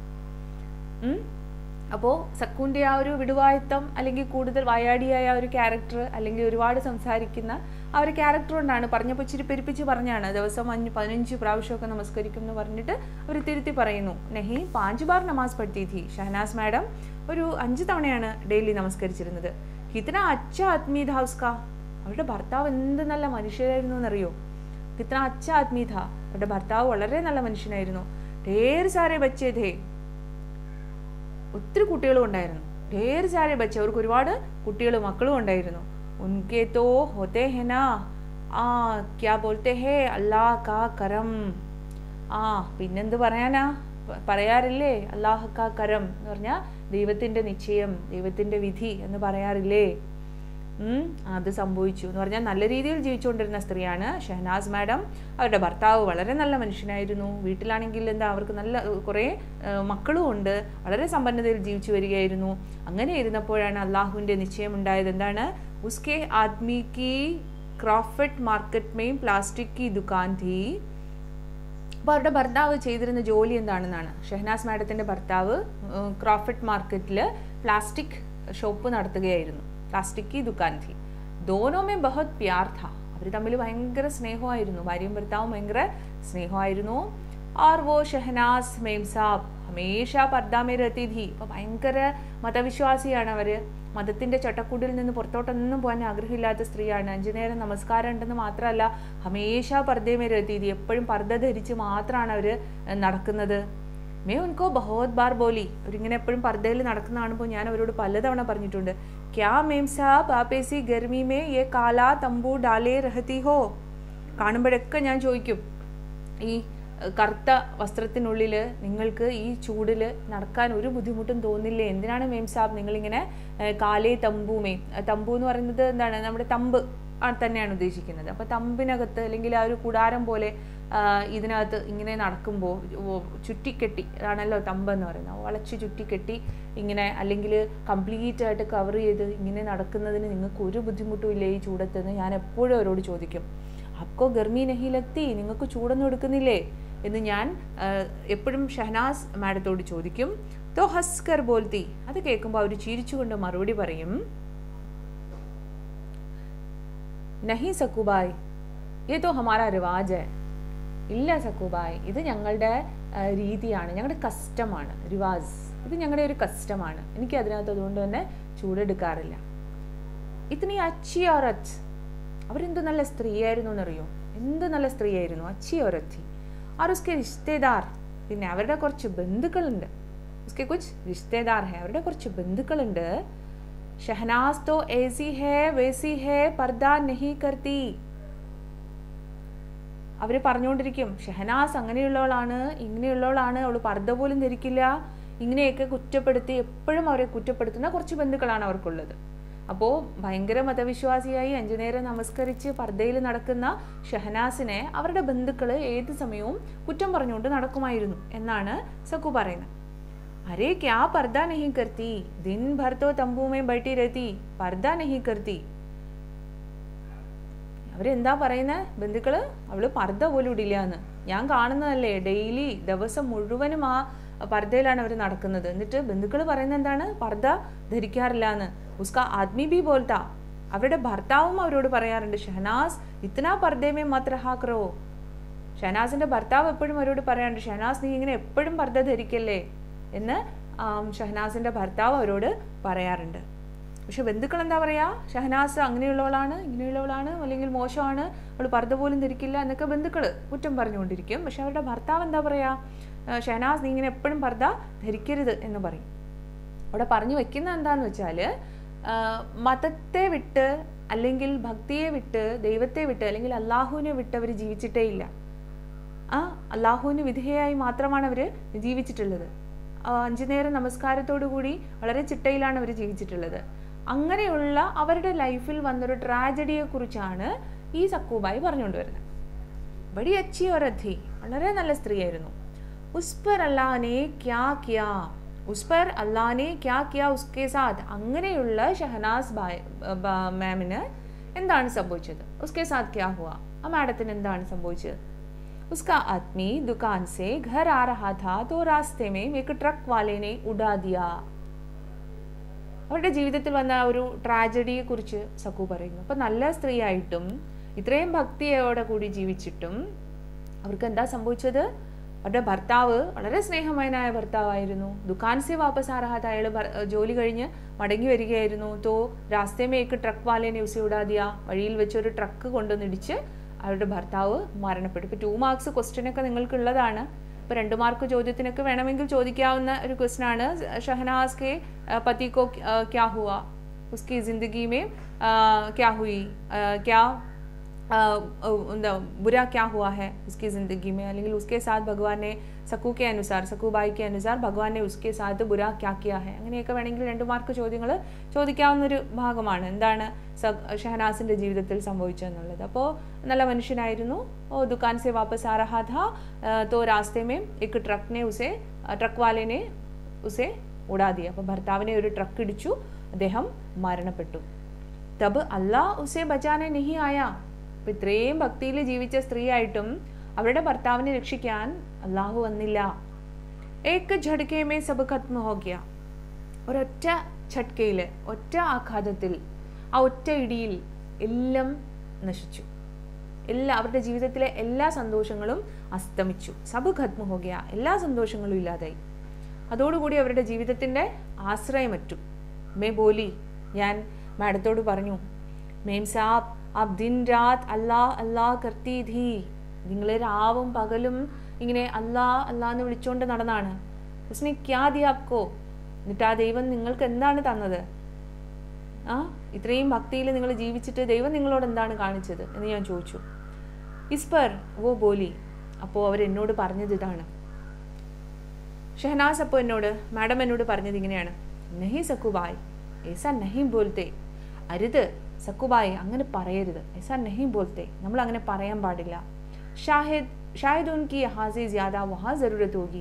അപ്പോൾ സക്കൂൻ്റെ ആ ഒരു വിടുവായത്തം അല്ലെങ്കിൽ കൂടുതൽ വായാടിയായ ഒരു ക്യാരക്ടർ അല്ലെങ്കിൽ ഒരുപാട് സംസാരിക്കുന്ന ആ ഒരു ക്യാരക്ടർ കൊണ്ടാണ് പറഞ്ഞപ്പോൾ ഇച്ചിരി പെരുപ്പിച്ച് പറഞ്ഞാണ് ദിവസം 15 പ്രാവശ്യമൊക്കെ നമസ്കരിക്കും എന്ന് പറഞ്ഞിട്ട് അവർ തിരുത്തി പറയുന്നു. നെഹി 5 ബാർ നമാസ് പഠിത്തി थी. ഷഹനാസ് മാഡം ഒരു 5 തവണയാണ് ഡെയിലി നമസ്കരിച്ചിരുന്നത്. കിത്തന അച്ഛ ആദ്മി ഥാ ഉസ്കാ, അവരുടെ ഭർത്താവ് എന്ത് നല്ല മനുഷ്യരായിരുന്നു എന്നറിയോ. കിത്തന അച്ഛ ആദ്മി ഥാ, അവരുടെ ഭർത്താവ് വളരെ നല്ല മനുഷ്യനായിരുന്നു. ढेर सारे बच्चे थे, ഒത്തിരി കുട്ടികളും ഉണ്ടായിരുന്നു. ढेर सारे बच्चे, അവർക്ക് ഒരുപാട് കുട്ടികളും മക്കളും ഉണ്ടായിരുന്നു. उनके तो होते हैं ना क्या बोलते हैं अल्लाह का करम. പിന്നെന്ത് പറയാനാ, പറയാറില്ലേ അല്ലാഹ് കാ കരം എന്ന് പറഞ്ഞാൽ ദൈവത്തിൻ്റെ നിശ്ചയം, ദൈവത്തിൻ്റെ വിധി എന്ന് പറയാറില്ലേ. അത് സംഭവിച്ചു എന്ന് പറഞ്ഞാൽ നല്ല രീതിയിൽ ജീവിച്ചുകൊണ്ടിരുന്ന സ്ത്രീയാണ് ഷഹനാസ് മാഡം. അവരുടെ ഭർത്താവ് വളരെ നല്ല മനുഷ്യനായിരുന്നു. വീട്ടിലാണെങ്കിൽ എന്താ അവർക്ക് നല്ല കുറേ മക്കളും ഉണ്ട്, വളരെ സമ്പന്നതയിൽ ജീവിച്ചു വരികയായിരുന്നു. അങ്ങനെ ഇരുന്നപ്പോഴാണ് അള്ളാഹുവിൻ്റെ നിശ്ചയം ഉണ്ടായത്. എന്താണ്, ഉസ്കെ ആദ്മി കി ക്രോഫറ്റ് മാർക്കറ്റ് മെയിൻ പ്ലാസ്റ്റിക് കി ദുകാൻ ഥി. അപ്പോൾ അവരുടെ ഭർത്താവ് ചെയ്തിരുന്ന ജോലി എന്താണെന്നാണ്, ഷഹനാസ് മാഡത്തിൻ്റെ ഭർത്താവ് ക്രോഫറ്റ് മാർക്കറ്റിൽ പ്ലാസ്റ്റിക് ഷോപ്പ് നടത്തുകയായിരുന്നു. പ്ലാസ്റ്റിക് കി ദുകാൻ ഥി. ദോനോ മേ ബഹുത് പ്യാർ ഥാ, അവർ തമ്മിൽ ഭയങ്കര സ്നേഹമായിരുന്നു, ഭാര്യയും ഭർത്താവും ഭയങ്കര സ്നേഹമായിരുന്നു. और वो ഷഹനാസ് മേം സാബ് ഹമേഷ പർദാ മേ രഹതി ഥി. അപ്പോൾ ഭയങ്കര മതവിശ്വാസിയാണ് അവർ, മതത്തിൻ്റെ ചട്ടക്കൂടിൽ നിന്ന് പുറത്തോട്ടൊന്നും പോകാൻ ആഗ്രഹമില്ലാത്ത സ്ത്രീയാണ്. 5 നേരം നമസ്കാരം ഉണ്ടെന്ന് മാത്രമല്ല ഹമേഷ പർദേ മേ രഹതി ഥി, എപ്പോഴും പർദ്ദ ധരിച്ച് മാത്രമാണ് അവർ നടക്കുന്നത്. മേ ഉൻകോ ബഹുത് ബാർ ബോലി, അവരിങ്ങനെ എപ്പോഴും പർദ്ദയിൽ നടക്കുന്ന കാണുമ്പോൾ ഞാൻ അവരോട് പലതവണ പറഞ്ഞിട്ടുണ്ട്, ക്യാ മേം സാബ് ആപ് ഏസി ഗർമി മേ യേ കാലാ തമ്പു ഡാലേ രഹതി ഹോ. കാണുമ്പോഴൊക്കെ ഞാൻ ചോദിക്കും, ഈ കറുത്ത വസ്ത്രത്തിനുള്ളിൽ നിങ്ങൾക്ക് ഈ ചൂടിൽ നടക്കാൻ ഒരു ബുദ്ധിമുട്ടും തോന്നില്ലേ, എന്തിനാണ് മേം സാബ് നിങ്ങളിങ്ങനെ കാലേ തമ്പു മേ, തമ്പു എന്ന് പറയുന്നത് എന്താണ്, നമ്മുടെ തമ്പ് തന്നെയാണ് ഉദ്ദേശിക്കുന്നത്. അപ്പോൾ തമ്പിനകത്ത് അല്ലെങ്കിൽ ആ ഒരു കൂടാരം പോലെ ഇതിനകത്ത് ഇങ്ങനെ നടക്കുമ്പോൾ ചുറ്റിക്കെട്ടി, അതാണല്ലോ തമ്പ് എന്ന് പറയുന്നത്, വളച്ച് ചുറ്റിക്കെട്ടി ഇങ്ങനെ അല്ലെങ്കിൽ കംപ്ലീറ്റ് ആയിട്ട് കവർ ചെയ്ത് ഇങ്ങനെ നടക്കുന്നതിന് നിങ്ങൾക്ക് ഒരു ബുദ്ധിമുട്ടും ഇല്ലേ ഈ ചൂടത്തെന്ന് ഞാൻ എപ്പോഴും അവരോട് ചോദിക്കും. അപ്പോ ഗർമി നഹി ലഗ്തി, നിങ്ങൾക്ക് ചൂടൊന്നും എടുക്കുന്നില്ലേ എന്ന് ഞാൻ എപ്പോഴും ഷഹനാസ് മാഡത്തോട് ചോദിക്കും. തോ ഹസ്കർ ബോൽത്തി, അത് കേൾക്കുമ്പോൾ അവർ ചിരിച്ചുകൊണ്ട് മറുപടി പറയും, നഹി സക്കുബായ് യേ തോ ഹമാരാ റിവാജ് ഹൈ. ഇല്ല സക്കുബായ്, ഇത് ഞങ്ങളുടെ രീതിയാണ്, ഞങ്ങളുടെ കസ്റ്റമാണ്. റിവാസ്, ഇത് ഞങ്ങളുടെ ഒരു കസ്റ്റമാണ്, എനിക്ക് അതിനകത്ത് അതുകൊണ്ട് തന്നെ ചൂടെടുക്കാറില്ല. ഇത്തിനി അച്ചി ഔറത്ത്, അവരെന്ത് നല്ല സ്ത്രീയായിരുന്നു എന്നറിയോ, എന്ത് നല്ല സ്ത്രീയായിരുന്നു. അച്ചി ഔറത്ത്. और उसके रिश्तेदार, പിന്നെ അവരുടെ കുറച്ച് ബന്ധുക്കളുണ്ട്. उसके कुछ रिश्तेदार है, അവരുടെ കുറച്ച് ബന്ധുക്കളുണ്ട്. ഷഹനാസ് तो ऐसी है वैसी है पर्दा नहीं करती. അവർ പറഞ്ഞുകൊണ്ടിരിക്കും, ഷഹനാസ് അങ്ങനെയുള്ളവളാണ് ഇങ്ങനെയുള്ളവളാണ്, അവൾ പർദ്ദ പോലും ധരിക്കില്ല, ഇങ്ങനെയൊക്കെ കുറ്റപ്പെടുത്തി എപ്പോഴും അവരെ കുറ്റപ്പെടുത്തുന്ന കുറച്ച് ബന്ധുക്കളാണ് അവർക്കുള്ളത്. അപ്പോൾ ഭയങ്കര മതവിശ്വാസിയായി 5 നേരം നമസ്കരിച്ച് പർദ്ദയിൽ നടക്കുന്ന ഷഹനാസിനെ അവരുടെ ബന്ധുക്കൾ ഏത് സമയവും കുറ്റം പറഞ്ഞുകൊണ്ട് നടക്കുമായിരുന്നു എന്നാണ് സക്കു പറയുന്നത്. അരേ ക്യാ പർദ്ദ നഹി കർത്തി, ദിൻ ഭർ തോ തംബൂ മേ ബൈഠി രഹതി, പർദ്ദ നഹി കർത്തി. അവരെന്താ പറയുന്നത് ബന്ധുക്കള്, അവള് പർദ്ദ പോലും ഇടില്ല എന്ന്. ഞാൻ കാണുന്നതല്ലേ, ഡെയിലി ദിവസം മുഴുവനും ആ പർദ്ദയിലാണ് അവർ നടക്കുന്നത്. എന്നിട്ട് ബന്ധുക്കൾ പറയുന്നത് എന്താണ്, പർദ്ദ ധരിക്കാറില്ല എന്ന്. ഉസ്കാ ആദ്മി ബി ബോൽത്താ, അവരുടെ ഭർത്താവും അവരോട് പറയാറുണ്ട്, ഷഹനാസ് ഇത്തനാ പർദ്ദമേ മത് രഹാ കറോ. ഷഹനാസിന്റെ ഭർത്താവ് എപ്പോഴും അവരോട് പറയാറുണ്ട്, ഷഹനാസ് നീ ഇങ്ങനെ എപ്പോഴും പർദ്ദ ധരിക്കല്ലേ എന്ന് ഷഹനാസിന്റെ ഭർത്താവ് അവരോട് പറയാറുണ്ട്. പക്ഷെ ബന്ധുക്കൾ എന്താ പറയാ, ഷഹനാസ് അങ്ങനെയുള്ളവളാണ് ഇങ്ങനെയുള്ളവളാണ് അല്ലെങ്കിൽ മോശമാണ്, അവൾ പർദ്ദ പോലും ധരിക്കില്ല എന്നൊക്കെ ബന്ധുക്കൾ കുറ്റം പറഞ്ഞുകൊണ്ടിരിക്കും. പക്ഷെ അവരുടെ ഭർത്താവ് എന്താ പറയാ, ഷഹനാസ് നീ ഇങ്ങനെ എപ്പോഴും പർദ്ദ ധരിക്കരുത് എന്ന് പറയും. അവിടെ പറഞ്ഞു വെക്കുന്നത് എന്താന്ന് വെച്ചാൽ, മതത്തെ വിട്ട് അല്ലെങ്കിൽ ഭക്തിയെ വിട്ട് ദൈവത്തെ വിട്ട് അല്ലെങ്കിൽ അള്ളാഹുവിനെ വിട്ട് അവർ ജീവിച്ചിട്ടേ ഇല്ല. അള്ളാഹുവിന് വിധേയമായി മാത്രമാണ് അവർ ജീവിച്ചിട്ടുള്ളത്. 5 നേരം നമസ്കാരത്തോടു കൂടി വളരെ ചിട്ടയിലാണ് അവർ ജീവിച്ചിട്ടുള്ളത്. അങ്ങനെയുള്ള അവരുടെ ലൈഫിൽ വന്നൊരു ട്രാജഡിയെ കുറിച്ചാണ് ഈ സക്കൂബായി പറഞ്ഞുകൊണ്ടുവരുന്നത്. ബഡി അച്ചി ഔറത്ത്, വളരെ നല്ല സ്ത്രീയായിരുന്നു. ഉസ് പർ അല്ലാഹ് നെ ക്യാ ക്യാ, उस पर अल्लाह ने क्या किया उसके साथ. അങ്ങനെയുള്ള ഷഹനാസ് മാമിന് എന്താണ് സംഭവിച്ചത്? उसके साथ क्या हुआ? ആ മാഡത്തിന് എന്താണ് സംഭവിച്ചത്? उसका आदमी दुकान से घर आ रहा था तो रास्ते में एक ट्रक वाले ने उड़ा दिया. അവരുടെ ജീവിതത്തിൽ വന്ന ഒരു ട്രാജഡിയെ കുറിച്ച് സക്കു പറയുന്നു. അപ്പൊ നല്ല സ്ത്രീ ആയിട്ടും ഇത്രയും ഭക്തിയോടെ കൂടി ജീവിച്ചിട്ടും അവർക്ക് എന്താ സംഭവിച്ചത്? അവരുടെ ഭർത്താവ് വളരെ സ്നേഹമയനായ ഭർത്താവായിരുന്നു. ദുക്കാൻ സെ വാപ്പസ് ആ രഹാ താ, അയാൾ ജോലി കഴിഞ്ഞ് മടങ്ങി വരികയായിരുന്നു. തോ രാസ്തേ മേ ഏക് ട്രക്ക് വാലേനെ ഉസേ ഉടാ ദിയാ, വഴിയിൽ വെച്ച് ഒരു ട്രക്ക് കൊണ്ടുവന്നിടിച്ച് അവരുടെ ഭർത്താവ് മരണപ്പെട്ടു. ഇപ്പോൾ 2 മാർക്സ് ക്വസ്റ്റ്യനൊക്കെ നിങ്ങൾക്കുള്ളതാണ്. ഇപ്പോൾ 2 മാർക്ക് ചോദ്യത്തിനൊക്കെ വേണമെങ്കിൽ ചോദിക്കാവുന്ന ഒരു ക്വസ്റ്റ്യൻ ആണ്. ഷഹനാസ് കെ പതി കോ ക്യാ ഹുവാ, ഉസ്കി ജിന്ദഗി മേ ക്യാ ഹുയി, ക്യാ बुरा क्या हुआ है उसकी ज़िंदगी में, അല്ലെങ്കിൽ उसके साथ भगवान ने സക്കു के अनुसार, സക്കു ബായി के अनुसार भगवान ने उसके साथ बुरा क्या किया है, അങ്ങനെയൊക്കെ വേണമെങ്കിൽ 2 മാർക്ക് ചോദ്യങ്ങൾ ചോദിക്കാവുന്നൊരു ഭാഗമാണ്. എന്താണ് ഷഹനാസിൻ്റെ ജീവിതത്തിൽ സംഭവിച്ചതെന്നുള്ളത്. അപ്പോൾ നല്ല മനുഷ്യനായിരുന്നു. ദുക്കാൻ സെ വാപ്പസ് ആ രഹാ ഥാ തോ രാസ്തേ മേ एक ट्रक वाले ने उसे उड़ा दिया. അപ്പോൾ ഭർത്താവിനെ ഒരു ട്രക്ക് ഇടിച്ചു, അദ്ദേഹം മരണപ്പെട്ടു. തബ് അല്ലാഹ് ഉസെ ബച്ചാനെ നഹി ആയാ. അപ്പം ഇത്രയും ഭക്തിയിൽ ജീവിച്ച സ്ത്രീ ആയിട്ടും അവരുടെ ഭർത്താവിനെ രക്ഷിക്കാൻ അള്ളാഹു വന്നില്ല. ഏക് ഝട്കെ മേ സബ് ഖത്മ ഹോ ഗയ. ഒരൊറ്റ ഛട്കയിൽ, ഒറ്റ ആഘാതത്തിൽ, ആ ഒറ്റ ഇടിയിൽ എല്ലാം നശിച്ചു. അവരുടെ ജീവിതത്തിലെ എല്ലാ സന്തോഷങ്ങളും അസ്തമിച്ചു. സബ് ഖത്മ ഹോ ഗയ, എല്ലാ സന്തോഷങ്ങളും ഇല്ലാതായി. അതോടുകൂടി അവരുടെ ജീവിതത്തിൻ്റെ ആശ്രയമറ്റു. മേ ബോലി, ഞാൻ മാഡത്തോട് പറഞ്ഞു, മേം സാബ് ആപ് ദിൻ രാത് അല്ലാഹ് അല്ലാഹ് കർത്തി ധീ, നിങ്ങൾ രാവും പകലും ഇങ്ങനെ അല്ലാഹ് അല്ലാഹ് എന്ന് വിളിച്ചുകൊണ്ട് നടന്നാണ്. ഉസ്നെ ക്യാ ദിയ ആപ്കോ, എന്നിട്ട് ആ ദൈവം നിങ്ങൾക്ക് എന്താണ് തന്നത്? ഇത്രയും ഭക്തിയിൽ നിങ്ങൾ ജീവിച്ചിട്ട് ദൈവം നിങ്ങളോട് എന്താണ് കാണിച്ചത് എന്ന് ഞാൻ ചോദിച്ചു. ഇസ് പർ വോ ബോലി, അപ്പോൾ അവരെന്നോട് പറഞ്ഞത് ഇതാണ്. ഷഹനാസ് അപ്പോൾ മാഡം എന്നോട് പറഞ്ഞത് ഇങ്ങനെയാണ്, നഹി സക്കുബായ് ऐसा नहीं बोलते, അരുത് സക്കുബായി അങ്ങനെ പറയരുത്. ऐसा नहीं बोलते, നമ്മൾ അങ്ങനെ പറയാൻ പാടില്ല. शायद उनकी यहाँ से ज़्यादा वहाँ ज़रूरत होगी,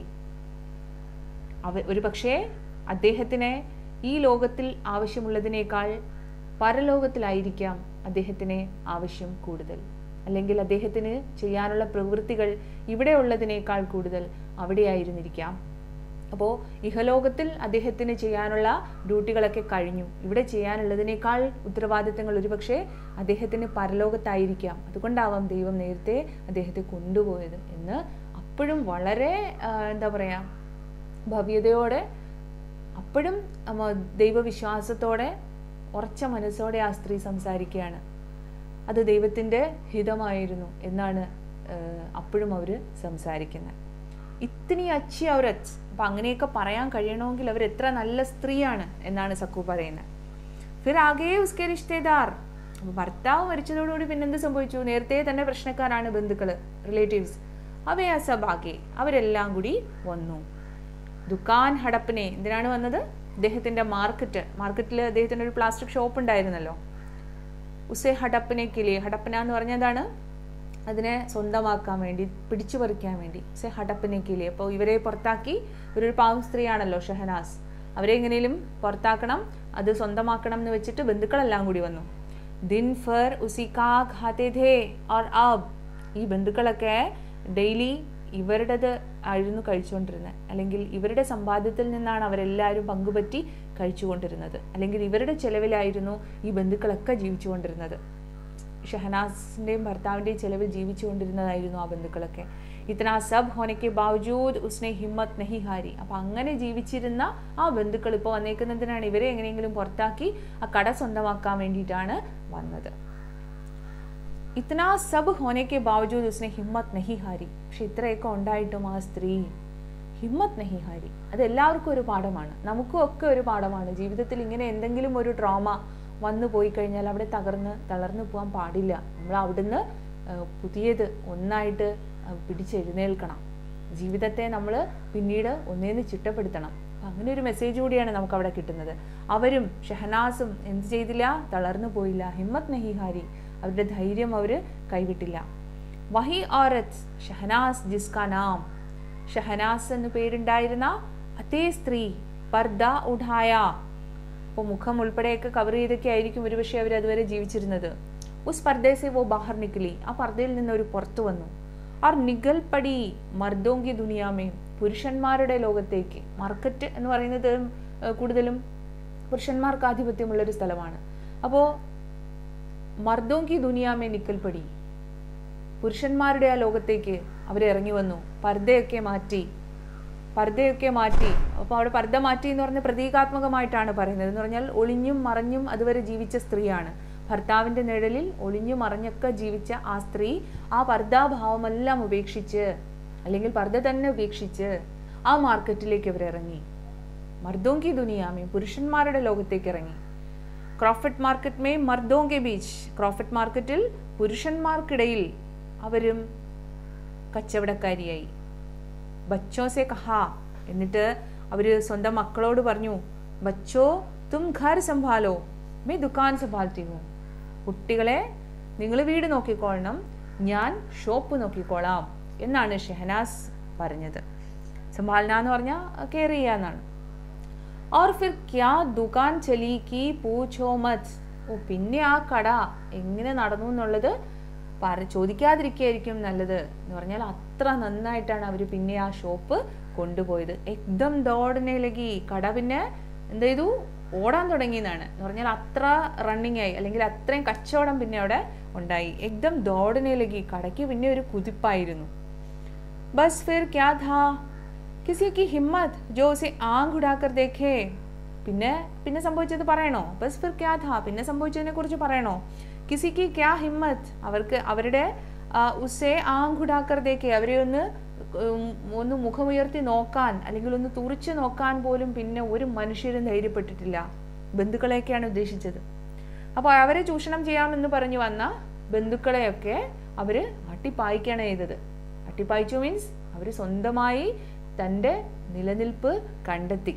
ഒരു പക്ഷേ അദ്ദേഹത്തിന് ഈ ലോകത്തിൽ ആവശ്യമുള്ളതിനേക്കാൾ പരലോകത്തിലായിരിക്കാം അദ്ദേഹത്തിന് ആവശ്യം കൂടുതൽ, അല്ലെങ്കിൽ അദ്ദേഹത്തിന് ചെയ്യാനുള്ള പ്രവൃത്തികൾ ഇവിടെ ഉള്ളതിനേക്കാൾ കൂടുതൽ അവിടെയായിരുന്നിരിക്കാം. അപ്പോൾ ഇഹലോകത്തിൽ അദ്ദേഹത്തിന് ചെയ്യാനുള്ള ഡ്യൂട്ടികളൊക്കെ കഴിഞ്ഞു. ഇവിടെ ചെയ്യാനുള്ളതിനേക്കാൾ ഉത്തരവാദിത്തങ്ങൾ ഒരുപക്ഷെ അദ്ദേഹത്തിന് പരലോകത്തായിരിക്കാം. അതുകൊണ്ടാവാം ദൈവം നേരത്തെ അദ്ദേഹത്തെ കൊണ്ടുപോയത് എന്ന് അപ്പോഴും വളരെ എന്താ പറയുക, ഭവ്യതയോടെ, അപ്പോഴും ദൈവവിശ്വാസത്തോടെ, ഉറച്ച മനസ്സോടെ ആ സ്ത്രീ സംസാരിക്കുകയാണ്. അത് ദൈവത്തിൻ്റെ ഹിതമായിരുന്നു എന്നാണ് അപ്പോഴും അവർ സംസാരിക്കുന്നത്. ഇത്തിനി അച്ചി ഔരത്ത്, അപ്പം അങ്ങനെയൊക്കെ പറയാൻ കഴിയണമെങ്കിൽ അവർ എത്ര നല്ല സ്ത്രീയാണ് എന്നാണ് സക്കു പറയുന്നത്. ഫിർ ആകെ ഉസ്കെ റിഷ്തേദാർ, അപ്പോൾ ഭർത്താവ് മരിച്ചതോടുകൂടി പിന്നെന്ത് സംഭവിച്ചു? നേരത്തെ തന്നെ പ്രശ്നക്കാരാണ് ബന്ധുക്കൾ, റിലേറ്റീവ്സ്. അവയെ സബാകെ, അവരെല്ലാം കൂടി വന്നു. ദുക്കാൻ ഹടപ്പിനെ, എന്തിനാണ് വന്നത്? അദ്ദേഹത്തിൻ്റെ മാർക്കറ്റിൽ അദ്ദേഹത്തിൻ്റെ ഒരു പ്ലാസ്റ്റിക് ഷോപ്പ് ഉണ്ടായിരുന്നല്ലോ. ഉസെ ഹടപ്പിനെ കിളിയെ, ഹടപ്പന എന്ന് പറഞ്ഞാൽ എന്താണ്? അതിനെ സ്വന്തമാക്കാൻ വേണ്ടി, പിടിച്ചു പറിക്കാൻ വേണ്ടി. ഉസെ ഹടപ്പിനെ കിളിയെ, അപ്പോൾ ഇവരെ പുറത്താക്കി. ഒരു പാവം സ്ത്രീയാണല്ലോ ഷഹനാസ്, അവരെ എങ്ങനെയും പുറത്താക്കണം, അത് സ്വന്തമാക്കണം എന്ന് വെച്ചിട്ട് ബന്ധുക്കളെല്ലാം കൂടി വന്നു. ദിൻ ഫർ ഉസിക്കാ ഖാത്തെ ധേ ഓർ ആബ്, ഈ ബന്ധുക്കളൊക്കെ ഡെയിലി ഇവരുടേത് ആയിരുന്നു കഴിച്ചുകൊണ്ടിരുന്നത്, അല്ലെങ്കിൽ ഇവരുടെ സമ്പാദ്യത്തിൽ നിന്നാണ് അവരെല്ലാവരും പങ്കുപറ്റി കഴിച്ചുകൊണ്ടിരുന്നത്, അല്ലെങ്കിൽ ഇവരുടെ ചെലവിലായിരുന്നു ഈ ബന്ധുക്കളൊക്കെ ജീവിച്ചുകൊണ്ടിരുന്നത്. ഷഹനാസിൻ്റെയും ഭർത്താവിൻ്റെയും ചെലവിൽ ജീവിച്ചുകൊണ്ടിരുന്നതായിരുന്നു ആ ബന്ധുക്കളൊക്കെ. ഇത്തനാ സബ് ഹോനയ്ക്ക് ബാവജൂദ് ഉസ്നെ ഹിമ്മത്ത് നഹി ഹാരി. അപ്പം അങ്ങനെ ജീവിച്ചിരുന്ന ആ ബന്ധുക്കൾ ഇപ്പോൾ വന്നേക്കുന്നതിനാണ് ഇവരെ എങ്ങനെയെങ്കിലും പുറത്താക്കി ആ കട സ്വന്തമാക്കാൻ വേണ്ടിയിട്ടാണ് വന്നത്. ഇത്തനാ സബ് ഹോനയ്ക്ക് ബാവജൂദ് ഉസ്നെ ഹിമ്മത്ത് നഹി ഹാരി. പക്ഷെ ഇത്രയൊക്കെ ഉണ്ടായിട്ടും ആ സ്ത്രീ ഹിമ്മത്ത് നഹി ഹാരി. അത് എല്ലാവർക്കും ഒരു പാഠമാണ്, നമുക്കും ഒക്കെ ഒരു പാഠമാണ്. ജീവിതത്തിൽ ഇങ്ങനെ എന്തെങ്കിലും ഒരു ട്രോമ വന്നു പോയി കഴിഞ്ഞാൽ അവിടെ തളർന്നു പോകാൻ പാടില്ല. നമ്മൾ അവിടുന്ന് പുതിയത് ഒന്നായിട്ട് പിടിച്ചെഴുന്നേൽക്കണം. ജീവിതത്തെ നമ്മൾ പിന്നീട് ഒന്നേന്ന് ചിട്ടപ്പെടുത്തണം. അപ്പം അങ്ങനെ ഒരു മെസ്സേജ് കൂടിയാണ് നമുക്ക് അവിടെ കിട്ടുന്നത്. അവരും ഷഹനാസും എന്ത് ചെയ്തില്ല? തളർന്നു പോയില്ല. ഹിമ്മത്ത് നഹി ഹാരി, അവരുടെ ധൈര്യം അവർ കൈവിട്ടില്ല. വഹി ഔറത്ത് ഷഹനാസ് ജിസ്കാ നാം, ഷഹനാസ് എന്ന് പേരുണ്ടായിരുന്ന അതേ സ്ത്രീ പർദ ഉഠായ. അപ്പോൾ മുഖം ഉൾപ്പെടെയൊക്കെ കവർ ചെയ്തൊക്കെ ആയിരിക്കും ഒരുപക്ഷെ അവർ അതുവരെ ജീവിച്ചിരുന്നത്. ഉസ് പർദ്ദേസെ വോ ബാഹർ നിക്കലി, ആ പർദ്ദയിൽ നിന്ന് ഒരു പുറത്തു വന്നു. ആർ നിഗൽ പടി മർദോങ്കി ദുനിയാമേ, പുരുഷന്മാരുടെ ലോകത്തേക്ക്. മാർക്കറ്റ് എന്ന് പറയുന്നത് കൂടുതലും പുരുഷന്മാർക്ക് ആധിപത്യമുള്ളൊരു സ്ഥലമാണ്. അപ്പോൾ മർദോങ്കി ദുനിയാമേ നിക്കൽ പടി, പുരുഷന്മാരുടെ ആ ലോകത്തേക്ക് അവർ ഇറങ്ങി വന്നു. പർദ്ദയൊക്കെ മാറ്റി. അപ്പോൾ അവിടെ പർദ്ദ മാറ്റി എന്ന് പറഞ്ഞ പ്രതീകാത്മകമായിട്ടാണ് പറയുന്നത്. എന്ന് പറഞ്ഞാൽ ഒളിഞ്ഞും മറഞ്ഞും അതുവരെ ജീവിച്ച സ്ത്രീയാണ്. ഭർത്താവിന്റെ നിഴലിൽ ഒളിഞ്ഞു മറഞ്ഞൊക്കെ ജീവിച്ച ആ സ്ത്രീ ആ പർദ്ദാഭാവമെല്ലാം ഉപേക്ഷിച്ച്, അല്ലെങ്കിൽ പർദ്ദ തന്നെ ഉപേക്ഷിച്ച് ആ മാർക്കറ്റിലേക്ക് അവർ ഇറങ്ങി. മർദോങ്കി ദുനിയാമേ, പുരുഷന്മാരുടെ ലോകത്തേക്ക് ഇറങ്ങി. ക്രോഫറ്റ് മാർക്കറ്റ് മേ മർദോങ്കെ ബീച്ച്, ക്രോഫറ്റ് മാർക്കറ്റിൽ പുരുഷന്മാർക്കിടയിൽ അവരും കച്ചവടക്കാരിയായി. ബച്ചോ സെ കഹാ, എന്നിട്ട് അവര് സ്വന്തം മക്കളോട് പറഞ്ഞു, ബച്ചോ തും ഘർ സംഭാലോ മേ ദുകാൻ സംഭാൽത്തി ഹൂം, കുട്ടികളെ നിങ്ങൾ വീട് നോക്കിക്കോളണം, ഞാൻ ഷോപ്പ് നോക്കിക്കോളാം എന്നാണ് ഷെഹനാസ് പറഞ്ഞത്. സംഭാലന എന്ന് പറഞ്ഞാൽ കെയർ ചെയ്യാന്നാണ്. और फिर क्या दुकान चली की पूछो मत, ഓ പിന്നെ ആ കട എങ്ങനെ നടന്നു എന്നുള്ളത് ചോദിക്കാതിരിക്കുകയായിരിക്കും നല്ലത് എന്ന് പറഞ്ഞാൽ അത്ര നന്നായിട്ടാണ് അവർ പിന്നെ ആ ഷോപ്പ് കൊണ്ടുപോയത്. എക്ദം ദോടനെ ലഗി, കട പിന്നെ എന്ത് ചെയ്തു, ഓടാൻ തുടങ്ങി എന്നാണ്. എന്ന് പറഞ്ഞാൽ അത്ര റണ്ണിങ് ആയി, അല്ലെങ്കിൽ അത്രയും കച്ചവടം പിന്നെ അവിടെ ഉണ്ടായി. എക്ദം ദോടനെ ലഗി, കടയ്ക്ക് പിന്നെ ഒരു കുതിപ്പായിരുന്നു. ബസ് ഫിർ ക്യാ ഥാ കിസി കി ഹിമ്മത്ത് ജോ ഉസെ ആംഖ് ഉഡാക്കർ ദേഖേ, പിന്നെ സംഭവിച്ചത് പറയണോ? ബസ് ഫിർ ക്യാ ഥാ, പിന്നെ സംഭവിച്ചതിനെ കുറിച്ച് പറയണോ? കിസി കി ക്യാ ഹിമ്മത്ത്, അവരുടെ ഉസേ ആംഖ് ഉഡാക്കർ ദേഖേ, അവരെ ഒന്ന് മുഖമുയർത്തി നോക്കാൻ അല്ലെങ്കിൽ ഒന്ന് തുറിച്ചു നോക്കാൻ പോലും പിന്നെ ഒരു മനുഷ്യരും ധൈര്യപ്പെട്ടിട്ടില്ല. ബന്ധുക്കളെയൊക്കെയാണ് ഉദ്ദേശിച്ചത്. അപ്പോൾ അവരെ ചൂഷണം ചെയ്യാമെന്ന് പറഞ്ഞു വന്ന ബന്ധുക്കളെയൊക്കെ അവര് അട്ടിപ്പായിക്കാണ് ചെയ്തത്. അട്ടിപ്പായിച്ചു മീൻസ് അവർ സ്വന്തമായി തൻ്റെ നിലനിൽപ്പ് കണ്ടെത്തി.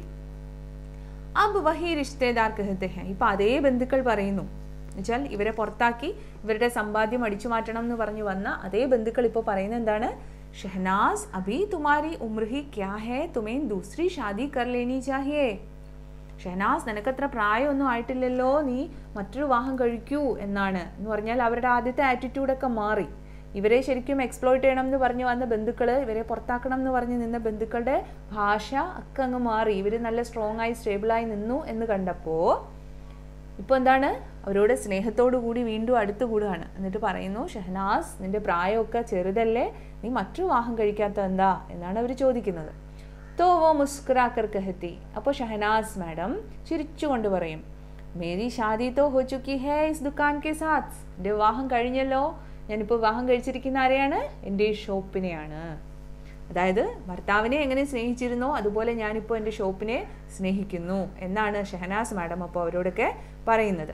അബ് വഹി റിഷ്തേദാർ കഹത്തെ ഹൈ, ഇപ്പൊ അതേ ബന്ധുക്കൾ പറയുന്നു. എന്നുവെച്ചാൽ ഇവരെ പുറത്താക്കി ഇവരുടെ സമ്പാദ്യം അടിച്ചു മാറ്റണം എന്ന് പറഞ്ഞു വന്ന അതേ ബന്ധുക്കൾ ഇപ്പോൾ പറയുന്നത് എന്താണ്? ഷഹനാസ് അഭി തുമാരി ഉമ്ര ഹി ക്യാ ഹൈ, തുമേൻ ദൂസരി ഷാദി കർ ലേനി ചാഹിയേ. ഷഹനാസ്, നിനക്കത്ര പ്രായമൊന്നും ആയിട്ടില്ലല്ലോ, നീ മറ്റൊരു വിവാഹം കഴിക്കൂ എന്നാണ്. എന്ന് പറഞ്ഞാൽ അവരുടെ ആദ്യത്തെ ആറ്റിറ്റ്യൂഡൊക്കെ മാറി. ഇവരെ ശരിക്കും എക്സ്പ്ലോയിറ്റ് ചെയ്യണം എന്ന് പറഞ്ഞു വന്ന ബന്ധുക്കൾ, ഇവരെ പുറത്താക്കണം എന്ന് പറഞ്ഞ് നിന്ന ബന്ധുക്കളുടെ ഭാഷ ഒക്കെ അങ്ങ് മാറി. ഇവർ നല്ല സ്ട്രോങ് ആയി സ്റ്റേബിളായി നിന്നു എന്ന് കണ്ടപ്പോൾ ഇപ്പോൾ എന്താണ്, അവരോട് സ്നേഹത്തോടു കൂടി വീണ്ടും അടുത്തുകൂടുകയാണ്. എന്നിട്ട് പറയുന്നു, ഷഹനാസ്, നിന്റെ പ്രായമൊക്കെ ചെറുതല്ലേ, നീ മറ്റൊരു വിവാഹം കഴിക്കാത്ത എന്താ എന്നാണ് അവർ ചോദിക്കുന്നത്. തോ വോ മുസ്കുരാക്കർ കഹത്തി, അപ്പോൾ ഷഹനാസ് മാഡം ചിരിച്ചുകൊണ്ട് പറയും, മേരി ഷാദി തോ ഹോ ചുക്കി ഹേ ഇസ് ദുകാൻ കെ സാത്ത്, എൻ്റെ വിവാഹം കഴിഞ്ഞല്ലോ, ഞാനിപ്പോൾ വിവാഹം കഴിച്ചിരിക്കുന്ന ആരെയാണ്? എൻ്റെ ഷോപ്പിനെയാണ്. അതായത് ഭർത്താവിനെ എങ്ങനെ സ്നേഹിച്ചിരുന്നോ അതുപോലെ ഞാനിപ്പോൾ എൻ്റെ ഷോപ്പിനെ സ്നേഹിക്കുന്നു എന്നാണ് ഷഹനാസ് മാഡം അപ്പോൾ അവരോടൊക്കെ പറയുന്നത്.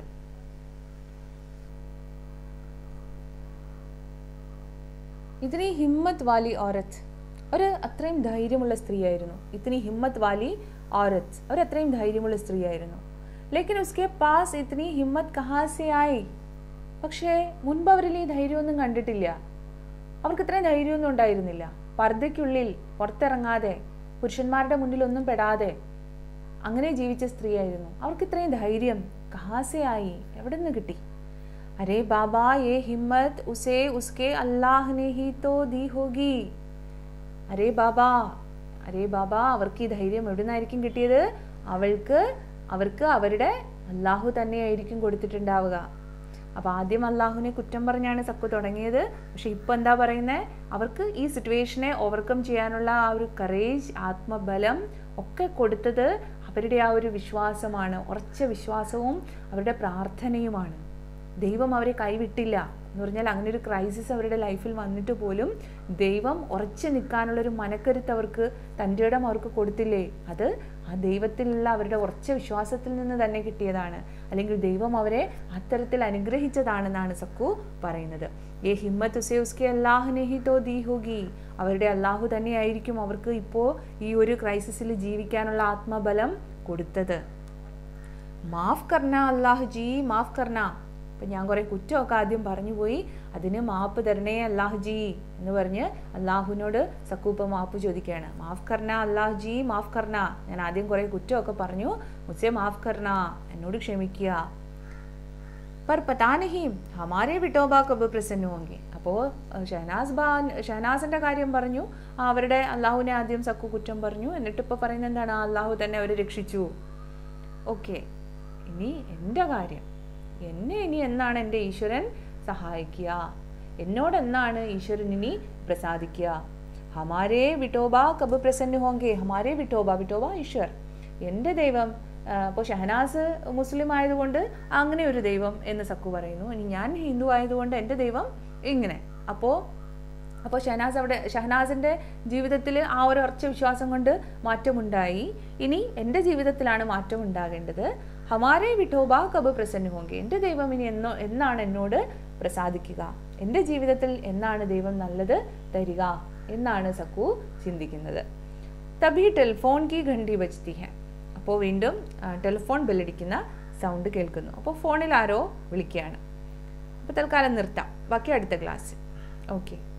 ഇത്നി ഹിമ്മത്ത് വാലി ഔറത്ത്, ഒരു അത്രയും ധൈര്യമുള്ള സ്ത്രീയായിരുന്നു. ഇത്നി ഹിമ്മത്ത് വാലി ഔറത്ത്, അവർ അത്രയും ധൈര്യമുള്ള സ്ത്രീയായിരുന്നു. ലേക്കിൻ ഉസ്കെ പാസ് ഇത്നി ഹിമ്മത്ത് കഹാ സെ ആയി, പക്ഷേ മുൻപ് അവരിൽ ഈ ധൈര്യമൊന്നും കണ്ടിട്ടില്ല. അവർക്ക് ഇത്രയും ധൈര്യമൊന്നും ഉണ്ടായിരുന്നില്ല. പർദ്ദയ്ക്കുള്ളിൽ പുറത്തിറങ്ങാതെ പുരുഷന്മാരുടെ മുന്നിലൊന്നും പെടാതെ അങ്ങനെ ജീവിച്ച സ്ത്രീയായിരുന്നു. അവർക്ക് ഇത്രയും ധൈര്യം കഹാസയായി, എവിടെ നിന്ന് കിട്ടി? അരേ ബാബാ യേ ഹിമ്മത്ത് ഉസേ ഉസ്കെ അല്ലാഹ് നെ ഹി തോ ദി ഹോഗി. അരേ ബാബാ അവർക്ക് ഈ ധൈര്യം എവിടെ നിന്നായിരിക്കും കിട്ടിയത്? അവർക്ക് അവരുടെ അല്ലാഹു തന്നെയായിരിക്കും കൊടുത്തിട്ടുണ്ടാവുക. അപ്പോൾ ആദ്യം അള്ളാഹുവിനെ കുറ്റം പറഞ്ഞാണ് സക്കു തുടങ്ങിയത്. പക്ഷെ ഇപ്പം എന്താ പറയുന്നത്? അവർക്ക് ഈ സിറ്റുവേഷനെ ഓവർകം ചെയ്യാനുള്ള ആ ഒരു കറേജ്, ആത്മബലം ഒക്കെ കൊടുത്തത് അവരുടെ ആ ഒരു വിശ്വാസമാണ്. ഉറച്ച വിശ്വാസവും അവരുടെ പ്രാർത്ഥനയുമാണ്. ദൈവം അവരെ കൈവിട്ടില്ല എന്ന് പറഞ്ഞാൽ അങ്ങനെ ഒരു ക്രൈസിസ് അവരുടെ ലൈഫിൽ വന്നിട്ട് പോലും ദൈവം ഉറച്ചു നിൽക്കാനുള്ളൊരു മനക്കരുത്ത് അവർക്ക്, തൻ്റെ ഇടം അവർക്ക് കൊടുത്തില്ലേ? അത് ആ ദൈവത്തിലുള്ള അവരുടെ ഉറച്ച വിശ്വാസത്തിൽ നിന്ന് തന്നെ കിട്ടിയതാണ്. അല്ലെങ്കിൽ ദൈവം അവരെ അത്തരത്തിൽ അനുഗ്രഹിച്ചതാണെന്നാണ് സക്കു പറയുന്നത്. ഏ ഹിമ്മത്ത് ഉസേ ഉസ്കെ അല്ലാഹ് നെ ഹി തോ ദി ഹോഗി, അവരുടെ അല്ലാഹു തന്നെയായിരിക്കും അവർക്ക് ഇപ്പോൾ ഈ ഒരു ക്രൈസിസിൽ ജീവിക്കാനുള്ള ആത്മബലം കൊടുത്തത്. മാഫ് കർന അല്ലാഹ് ജി, മാഫ് കർന, അപ്പം ഞാൻ കുറേ കുറ്റമൊക്കെ ആദ്യം പറഞ്ഞു പോയി, അതിന് മാപ്പ് തരണേ അല്ലാഹ് ജി എന്ന് പറഞ്ഞ് അള്ളാഹുവിനോട് സക്കൂപ്പ മാപ്പ് ചോദിക്കുകയാണ്. മാഫ് കർണ അല്ലാഹ് ജി, മാഫ് കർണ, ഞാൻ ആദ്യം കുറേ കുറ്റമൊക്കെ പറഞ്ഞു, മുസ്സേ മാഫ് കർണ, എന്നോട് ക്ഷമിക്കുക. पर पता नहीं हमारे विठोबा कब प्रसन्न होंगे. അപ്പോൾ ഷഹനാസിൻ്റെ കാര്യം പറഞ്ഞു, അവരുടെ അള്ളാഹുവിനെ ആദ്യം സക്കു കുറ്റം പറഞ്ഞു, എന്നിട്ട് ഇപ്പോൾ പറയുന്നത് എന്താണ്, അള്ളാഹു തന്നെ അവരെ രക്ഷിച്ചു. ഓക്കെ, ഇനി എൻ്റെ കാര്യം, എന്നെ ഇനി എന്നാണ് എൻ്റെ ഈശ്വരൻ സഹായിക്കുക, എന്നോട് എന്നാണ് ഈശ്വരൻ ഇനി പ്രസാദിക്കുക. ഹമാരേ വിഠോബ കബ് പ്രസന്ന ഹോങ്കെ. ഹമാരേ വിഠോബ, വിഠോബ ഈശ്വർ, എൻ്റെ ദൈവം. അപ്പോൾ ഷഹനാസ് മുസ്ലിം ആയതുകൊണ്ട് അങ്ങനെ ഒരു ദൈവം എന്ന് സക്കു പറയുന്നു. ഇനി ഞാൻ ഹിന്ദു ആയതുകൊണ്ട് എൻ്റെ ദൈവം ഇങ്ങനെ. അപ്പോൾ ഷഹനാസിൻ്റെ ജീവിതത്തിൽ ആ ഒരു ഉറച്ച വിശ്വാസം കൊണ്ട് മാറ്റമുണ്ടായി. ഇനി എൻ്റെ ജീവിതത്തിലാണ് മാറ്റം ഉണ്ടാകേണ്ടത്. ഹമാരേ വിഠോബ കബ് പ്രസന്ന ഹോങ്കെ. എൻ്റെ ദൈവം ഇനി എന്നാണ് എന്നോട് പ്രസാദിക്കുക, എൻ്റെ ജീവിതത്തിൽ എന്നാണ് ദൈവം നല്ലത് തരിക എന്നാണ് സക്കു ചിന്തിക്കുന്നത്. തബി ടെലിഫോൺ കി ഘണ്ടി ബജ്തി ഹെ. അപ്പോൾ വീണ്ടും ടെലിഫോൺ ബെല്ലടിക്കുന്ന സൗണ്ട് കേൾക്കുന്നു. അപ്പോൾ ഫോണിൽ ആരോ വിളിക്കുകയാണ്. അപ്പോൾ തൽക്കാലം നിർത്താം, ബാക്കി അടുത്ത ക്ലാസ്. ഓക്കെ.